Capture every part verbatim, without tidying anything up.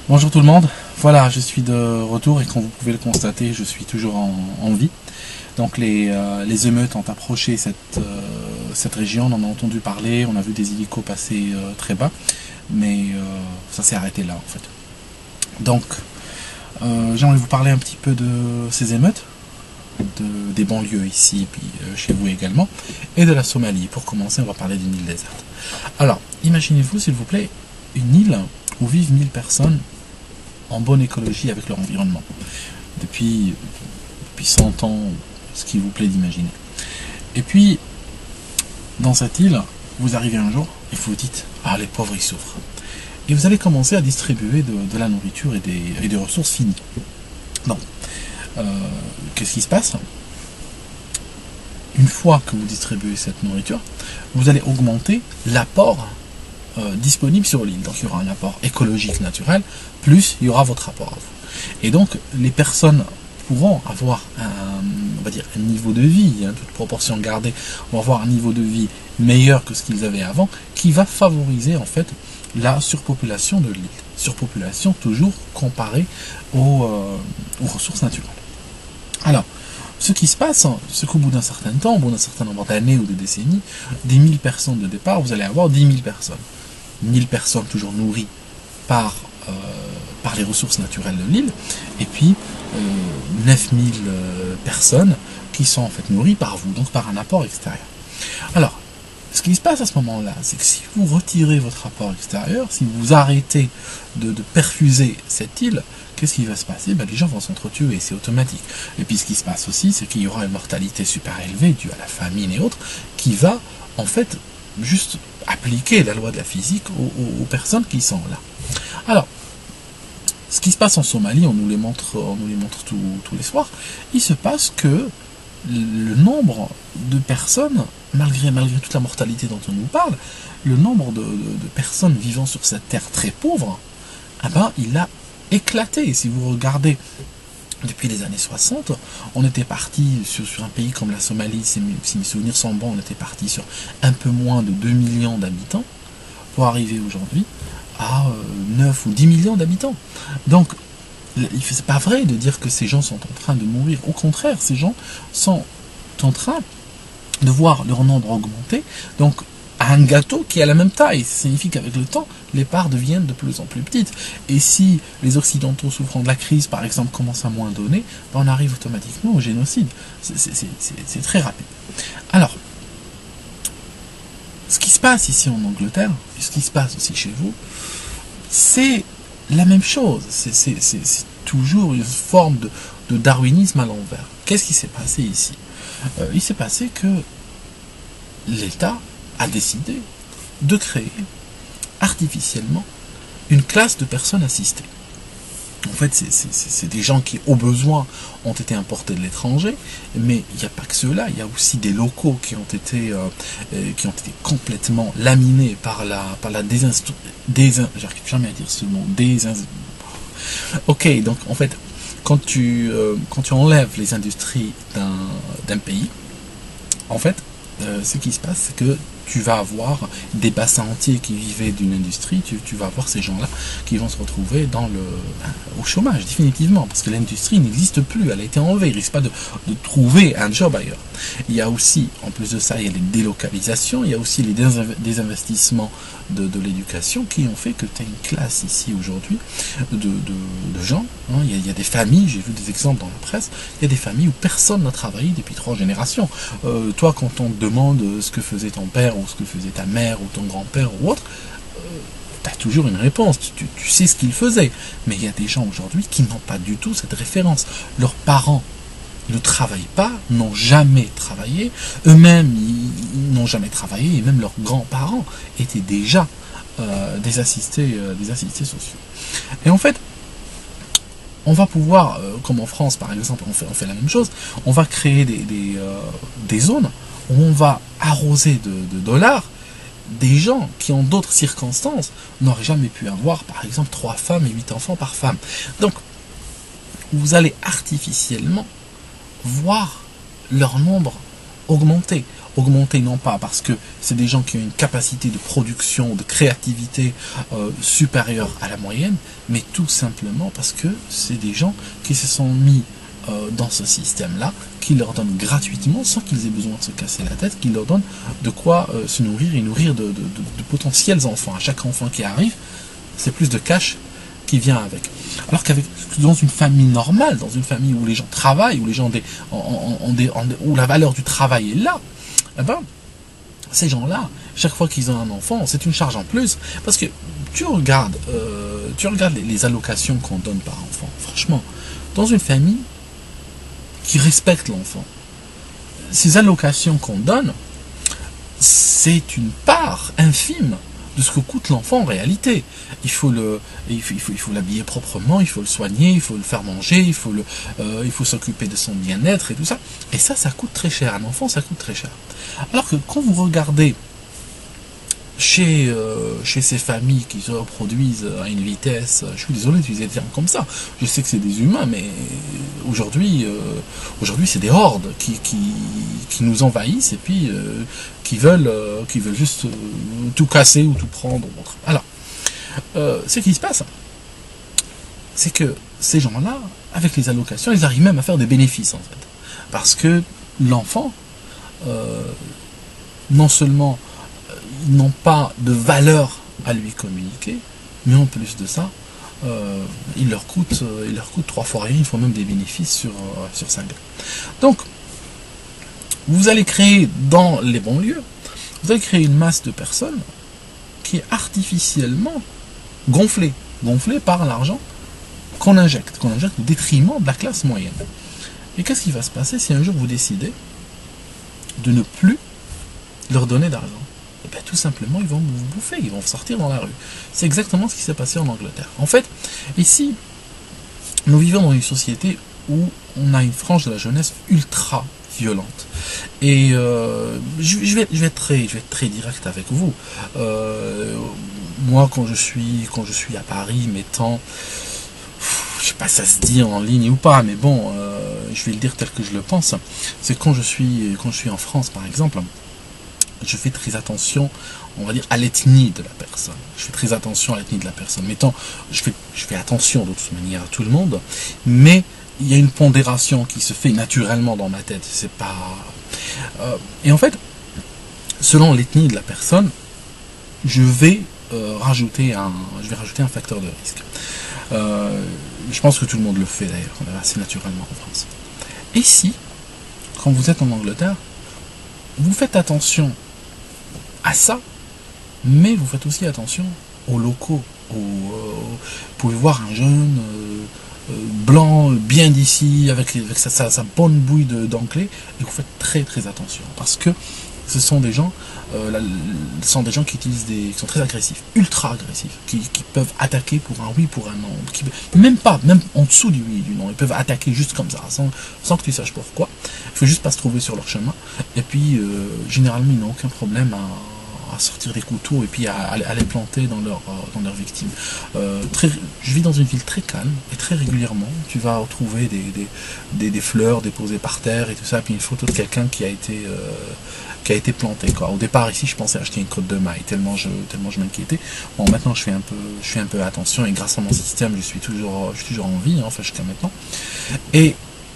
Bonjour tout le monde, voilà, je suis de retour et comme vous pouvez le constater, je suis toujours en, en vie. Donc les, euh, les émeutes ont approché cette, euh, cette région, on en a entendu parler, on a vu des hélicos passer euh, très bas, mais euh, ça s'est arrêté là en fait. Donc euh, j'aimerais vous parler un petit peu de ces émeutes, de, des banlieues ici et puis euh, chez vous également, et de la Somalie. Pour commencer, on va parler d'une île déserte. Alors, imaginez-vous s'il vous plaît, une île où vivent mille personnes en bonne écologie avec leur environnement, depuis, depuis cent ans, ce qui vous plaît d'imaginer. Et puis, dans cette île, vous arrivez un jour et vous vous dites « Ah, les pauvres, ils souffrent ». Et vous allez commencer à distribuer de, de la nourriture et des, et des ressources finies. Donc, euh, qu'est-ce qui se passe? Une fois que vous distribuez cette nourriture, vous allez augmenter l'apport euh, disponible sur l'île. Donc, il y aura un apport écologique naturel, plus il y aura votre apport à vous. Et donc, les personnes pourront avoir un, on va dire, un niveau de vie, hein, toute proportion gardée, vont avoir un niveau de vie meilleur que ce qu'ils avaient avant, qui va favoriser en fait la surpopulation de l'île. Surpopulation toujours comparée aux, euh, aux ressources naturelles. Alors, ce qui se passe, c'est qu'au bout d'un certain temps, au bout d'un certain nombre d'années ou de décennies, des mille personnes de départ, vous allez avoir dix mille personnes. mille personnes toujours nourries par, euh, par les ressources naturelles de l'île, et puis euh, neuf mille euh, personnes qui sont en fait nourries par vous, donc par un apport extérieur. Alors, ce qui se passe à ce moment-là, c'est que si vous retirez votre apport extérieur, si vous arrêtez de, de perfuser cette île, qu'est-ce qui va se passer? Ben, les gens vont s'entretuer, c'est automatique. Et puis ce qui se passe aussi, c'est qu'il y aura une mortalité super élevée due à la famine et autres, qui va en fait juste appliquer la loi de la physique aux, aux, aux personnes qui sont là. Alors, ce qui se passe en Somalie, on nous les montre, on nous les montre tous, tous les soirs, il se passe que le nombre de personnes, malgré, malgré toute la mortalité dont on nous parle, le nombre de, de, de personnes vivant sur cette terre très pauvre, eh ben, il a éclaté. Si vous regardez depuis les années soixante, on était parti sur, sur un pays comme la Somalie, si mes, si mes souvenirs sont bons, on était parti sur un peu moins de deux millions d'habitants, pour arriver aujourd'hui à euh, neuf ou dix millions d'habitants. Donc, c'est pas vrai de dire que ces gens sont en train de mourir. Au contraire, ces gens sont en train de voir leur nombre augmenter. Donc, à un gâteau qui a la même taille. Ça signifie qu'avec le temps, les parts deviennent de plus en plus petites. Et si les Occidentaux souffrant de la crise, par exemple, commencent à moins donner, ben on arrive automatiquement au génocide. C'est très rapide. Alors, ce qui se passe ici en Angleterre, et ce qui se passe aussi chez vous, c'est la même chose. C'est toujours une forme de, de darwinisme à l'envers. Qu'est-ce qui s'est passé ici? euh, Il s'est passé que l'État a décidé de créer artificiellement une classe de personnes assistées. En fait, c'est des gens qui, au besoin, ont été importés de l'étranger, mais il n'y a pas que ceux-là, il y a aussi des locaux qui ont été, euh, qui ont été complètement laminés par la, par la désinstru... Désin... J'arrive jamais à dire ce mot, désin... Ok, donc en fait, quand tu, euh, quand tu enlèves les industries d'un pays, en fait, euh, ce qui se passe, c'est que tu vas avoir des bassins entiers qui vivaient d'une industrie, tu, tu vas avoir ces gens-là qui vont se retrouver dans le, ben, au chômage, définitivement, parce que l'industrie n'existe plus, elle a été enlevée, il ne risque pas de, de trouver un job ailleurs. Il y a aussi, en plus de ça, il y a les délocalisations, il y a aussi les désinvestissements de, de l'éducation qui ont fait que tu as une classe ici aujourd'hui de, de, de gens, hein. il, y a, il y a des familles, j'ai vu des exemples dans la presse, il y a des familles où personne n'a travaillé depuis trois générations. Euh, toi, quand on te demande ce que faisait ton père, ou ce que faisait ta mère, ou ton grand-père, ou autre, euh, tu as toujours une réponse, tu, tu sais ce qu'ils faisaient. Mais il y a des gens aujourd'hui qui n'ont pas du tout cette référence. Leurs parents ne travaillent pas, n'ont jamais travaillé, eux-mêmes ils n'ont jamais travaillé, et même leurs grands-parents étaient déjà euh, des, assistés, euh, des assistés sociaux. Et en fait, on va pouvoir, euh, comme en France par exemple, on fait, on fait la même chose, on va créer des, des, euh, des zones où on va arroser de, de dollars des gens qui, en d'autres circonstances, n'auraient jamais pu avoir, par exemple, trois femmes et huit enfants par femme. Donc, vous allez artificiellement voir leur nombre augmenter. augmenter non pas parce que c'est des gens qui ont une capacité de production, de créativité euh, supérieure à la moyenne, mais tout simplement parce que c'est des gens qui se sont mis euh, dans ce système-là, qui leur donne gratuitement, sans qu'ils aient besoin de se casser la tête, qui leur donne de quoi euh, se nourrir et nourrir de, de, de, de potentiels enfants. À chaque enfant qui arrive, c'est plus de cash qui vient avec. Alors qu'avec dans une famille normale, dans une famille où les gens travaillent, où les gens ont des, ont, ont des, ont des, où la valeur du travail est là, eh ben, ces gens-là, chaque fois qu'ils ont un enfant, c'est une charge en plus. Parce que tu regardes, euh, tu regardes les, les allocations qu'on donne par enfant. Franchement, dans une famille qui respecte l'enfant, ces allocations qu'on donne, c'est une part infime de ce que coûte l'enfant en réalité. Il faut le, il faut, il faut, il faut l'habiller proprement, il faut le soigner, il faut le faire manger, il faut le, euh, il faut s'occuper de son bien-être et tout ça. Et ça, ça coûte très cher. Un enfant, ça coûte très cher. Alors que quand vous regardez chez, euh, chez ces familles qui se reproduisent à une vitesse, je suis désolé d'utiliser des termes comme ça, je sais que c'est des humains, mais aujourd'hui, euh, aujourd'hui c'est des hordes qui, qui, qui nous envahissent et puis euh, qui veulent, euh, qui veulent juste euh, tout casser ou tout prendre. Alors, euh, ce qui se passe, c'est que ces gens-là, avec les allocations, ils arrivent même à faire des bénéfices en fait, parce que l'enfant, euh, non seulement ils n'ont pas de valeur à lui communiquer, mais en plus de ça, euh, il leur coûte, euh, il leur coûte trois fois rien, il faut même des bénéfices sur, euh, sur sa gueule. Donc, vous allez créer dans les banlieues, vous allez créer une masse de personnes qui est artificiellement gonflée, gonflée par l'argent qu'on injecte, qu'on injecte au détriment de la classe moyenne. Et qu'est-ce qui va se passer si un jour vous décidez de ne plus leur donner d'argent? Et bien, tout simplement, ils vont vous bouffer, ils vont sortir dans la rue. C'est exactement ce qui s'est passé en Angleterre. En fait, ici, nous vivons dans une société où on a une frange de la jeunesse ultra violente. Et euh, je, je, vais, je, vais être très, je vais être très direct avec vous. Euh, moi, quand je suis, quand je suis à Paris, mettant, je sais pas si ça se dit en ligne ou pas, mais bon, euh, je vais le dire tel que je le pense. C'est quand je suis, quand je suis en France, par exemple. Je fais très attention, on va dire, à l'ethnie de la personne. Je fais très attention à l'ethnie de la personne. Mettons, je fais, je fais attention de toute manière à tout le monde, mais il y a une pondération qui se fait naturellement dans ma tête. C'est pas. Euh, et en fait, selon l'ethnie de la personne, je vais euh, rajouter un, je vais rajouter un facteur de risque. Euh, je pense que tout le monde le fait d'ailleurs, assez naturellement en France. Et si, quand vous êtes en Angleterre, vous faites attention à ça, mais vous faites aussi attention aux locaux. Aux, euh, vous pouvez voir un jeune euh, euh, blanc, bien d'ici, avec, avec sa, sa, sa bonne bouille d'anglais, et vous faites très très attention, parce que ce sont des gens, euh, là, ce sont des gens qui utilisent des, qui sont très agressifs, ultra agressifs, qui, qui peuvent attaquer pour un oui, pour un non, qui, même pas, même en dessous du oui et du non, ils peuvent attaquer juste comme ça, sans, sans que tu saches pourquoi. Il faut juste pas se trouver sur leur chemin. Et puis, euh, généralement, ils n'ont aucun problème à, à sortir des couteaux et puis à, à, à les planter dans leur, dans leurs victimes. Euh, très, je vis dans une ville très calme et très régulièrement, tu vas retrouver des, des, des, des fleurs déposées par terre et tout ça, puis une photo de quelqu'un qui a été euh, qui a été planté, quoi. Au départ, ici, je pensais acheter une crotte de maille, tellement je, tellement je m'inquiétais. Bon, maintenant, je fais un peu, je fais un peu attention, et grâce à mon système, je suis toujours, je suis toujours en vie, hein, enfin, jusqu'à maintenant. Et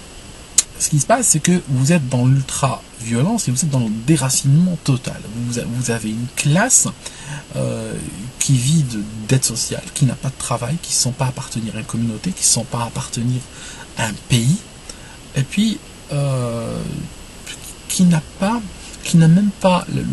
ce qui se passe, c'est que vous êtes dans l'ultra-violence et vous êtes dans le déracinement total. Vous, vous avez une classe euh, qui vit d'aide sociale, qui n'a pas de travail, qui ne sent pas appartenir à une communauté, qui ne sent pas appartenir à un pays, et puis euh, qui n'a pas qui n'a même pas le, le,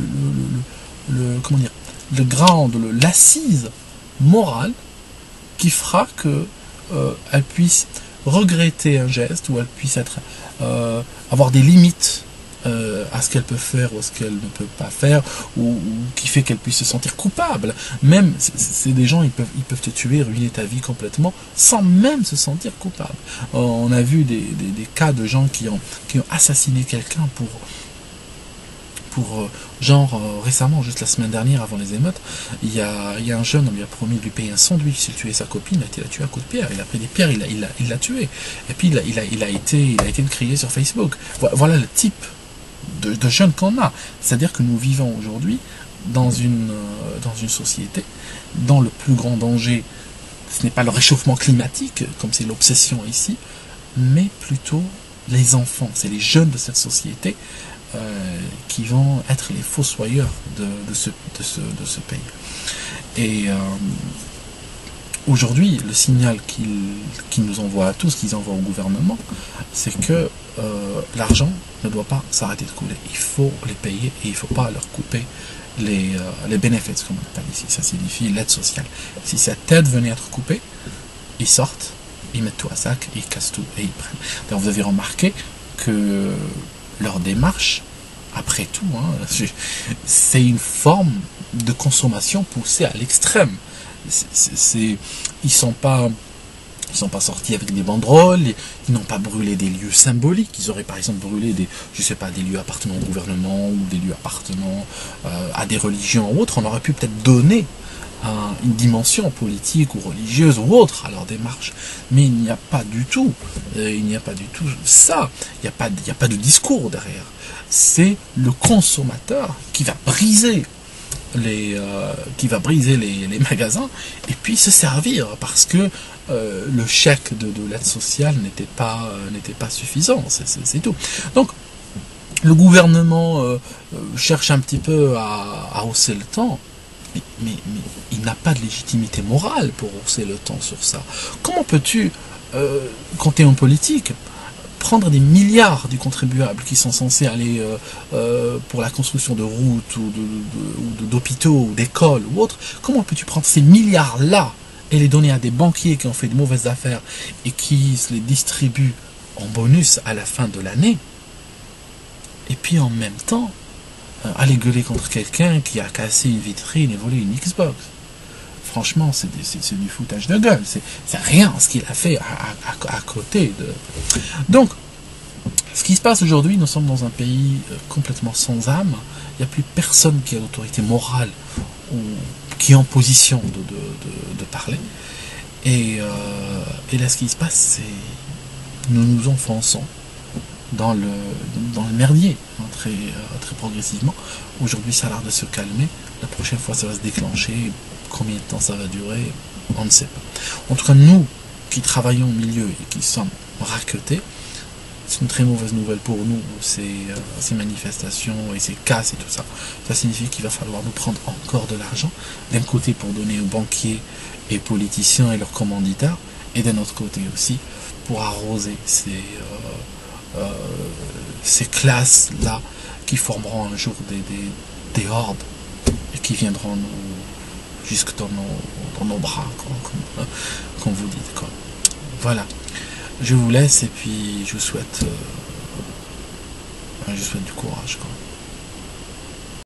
le, le, le comment dire, le grand, l'assise morale qui fera que euh, elle puisse regretter un geste, ou elle puisse être euh, avoir des limites euh, à ce qu'elle peut faire ou à ce qu'elle ne peut pas faire, ou, ou qui fait qu'elle puisse se sentir coupable. Même, c'est des gens, ils peuvent, ils peuvent te tuer, ruiner ta vie complètement, sans même se sentir coupable. Euh, on a vu des, des, des cas de gens qui ont, qui ont assassiné quelqu'un pour pour euh, genre euh, récemment, juste la semaine dernière avant les émeutes, il y a, il y a un jeune, on lui a promis de lui payer un sandwich s'il tuait sa copine, il a tué à coups de pierre, il a pris des pierres, il l'a il a, il a tué, et puis il a, il a, il a été il a été crié sur Facebook. Voilà le type de, de jeunes qu'on a. C'est-à-dire que nous vivons aujourd'hui dans une, euh, dans une société dont le plus grand danger, ce n'est pas le réchauffement climatique, comme c'est l'obsession ici, mais plutôt les enfants, c'est les jeunes de cette société euh, qui vont être les fossoyeurs de, de, ce, de, ce, de ce pays. Et euh, aujourd'hui, le signal qu'ils qu'ils nous envoient à tous, qu'ils envoient au gouvernement, c'est que euh, l'argent ne doit pas s'arrêter de couler. Il faut les payer et il ne faut pas leur couper les, euh, les bénéfices, comme on appelle ici. Ça signifie l'aide sociale. Si cette aide venait être coupée, ils sortent, ils mettent tout à sac, ils cassent tout et ils prennent. D'ailleurs, vous avez remarqué que leur démarche, après tout, hein, c'est une forme de consommation poussée à l'extrême. C'est, ils sont pas, ils sont pas sortis avec des banderoles, ils n'ont pas brûlé des lieux symboliques. Ils auraient par exemple brûlé des, je sais pas, des lieux appartenant au gouvernement ou des lieux appartenant euh, à des religions ou autres. On aurait pu peut-être donner un, une dimension politique ou religieuse ou autre à leur démarche, mais il n'y a pas du tout, euh, il n'y a pas du tout ça. Il n'y a pas, il n'y a pas de discours derrière. C'est le consommateur qui va briser les, euh, qui va briser les, les magasins et puis se servir parce que euh, le chèque de, de l'aide sociale n'était pas, euh, n'était pas suffisant, c'est tout. Donc le gouvernement euh, cherche un petit peu à, à hausser le temps, mais, mais, mais il n'a pas de légitimité morale pour hausser le temps sur ça. Comment peux-tu, euh, quand tu es en politique, prendre des milliards du contribuable qui sont censés aller euh, euh, pour la construction de routes ou d'hôpitaux ou d'écoles ou autres, comment peux-tu prendre ces milliards-là et les donner à des banquiers qui ont fait de mauvaises affaires et qui se les distribuent en bonus à la fin de l'année, et puis en même temps euh, aller gueuler contre quelqu'un qui a cassé une vitrine et volé une Xbox? Franchement, c'est du foutage de gueule. C'est rien ce qu'il a fait à, à, à côté de... Donc, ce qui se passe aujourd'hui, nous sommes dans un pays complètement sans âme. Il n'y a plus personne qui a l'autorité morale ou qui est en position de, de, de, de parler. Et, euh, et là, ce qui se passe, c'est nous nous enfonçons dans le, dans le merdier, hein, très, très progressivement. Aujourd'hui, ça a l'air de se calmer. La prochaine fois, ça va se déclencher. Combien de temps ça va durer, on ne sait pas. En tout cas, nous qui travaillons au milieu et qui sommes raquetés, c'est une très mauvaise nouvelle pour nous, ces, euh, ces manifestations et ces casses et tout ça. Ça signifie qu'il va falloir nous prendre encore de l'argent, d'un côté pour donner aux banquiers et politiciens et leurs commanditaires, et d'un autre côté aussi pour arroser ces, euh, euh, ces classes-là qui formeront un jour des, des, des hordes et qui viendront nous jusque dans nos, dans nos bras, quoi, comme, comme vous dites, quoi. Voilà. Je vous laisse et puis je vous souhaite, euh, je vous souhaite du courage, quoi.